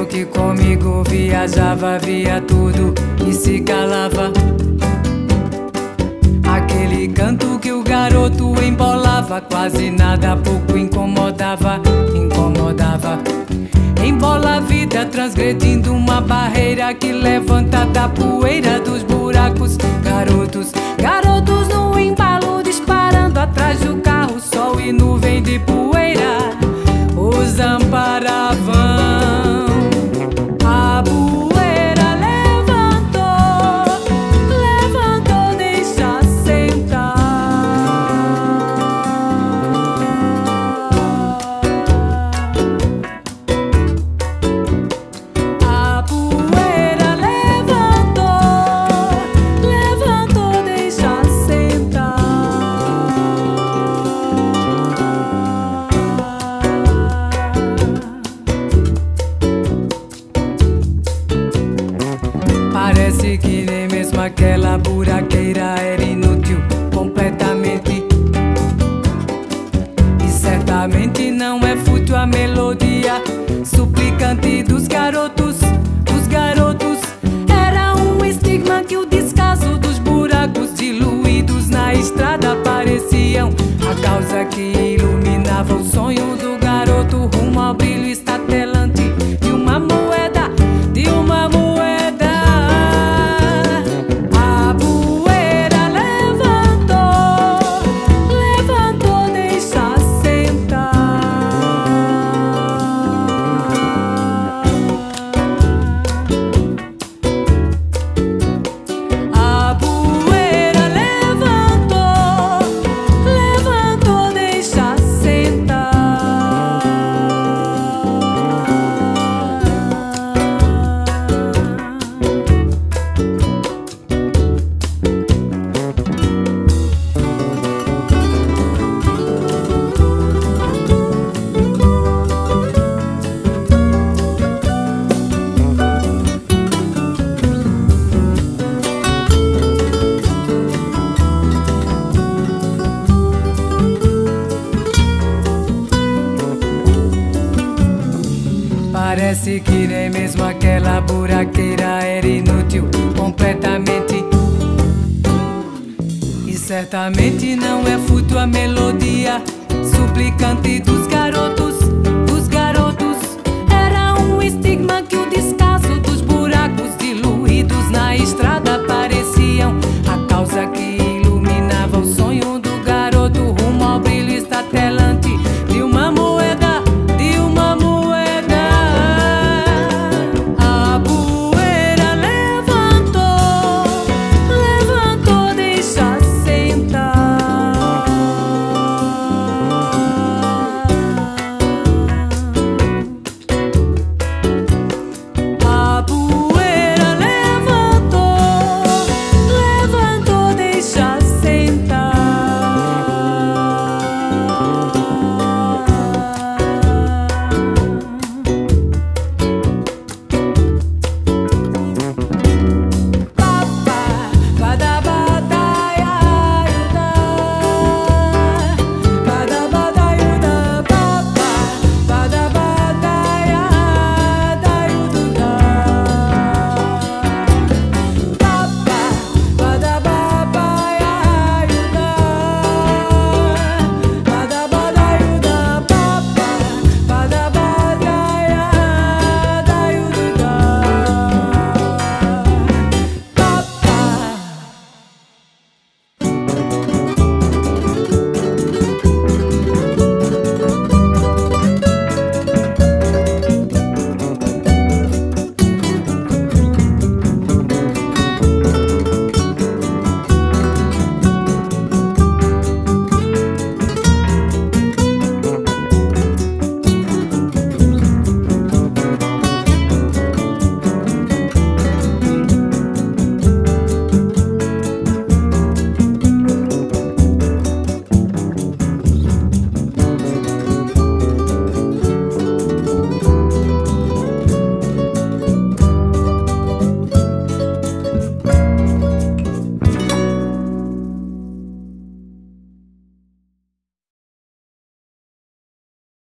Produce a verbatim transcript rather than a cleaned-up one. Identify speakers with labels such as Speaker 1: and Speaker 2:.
Speaker 1: menino que comigo viajava, via tudo e se calava. Aquele canto que o garoto embolava, quase nada, pouco incomodava, incomodava. Embola a vida transgredindo uma barreira que levanta da poeira dos buracos. Garotos, garotos no embalo, disparando atrás do carro, sol e nuvem de poeira os amparavam. A poeira levantou, levantou, deixa sentar. A poeira levantou, levantou, deixa sentar. Parece que nem mesmo aquela buraqueira era inútil completamente. E certamente não é fútil a melodia suplicante dos garotos, dos garotos. Era um estigma que o descaso dos buracos diluídos na estrada pareciam a causa que iluminava o sonho do garoto rumo ao brilho estatelante de uma moeda, de uma moeda. Parece que nem mesmo aquela buraqueira era inútil completamente. E certamente não é fútil a melodia suplicante dos garotos,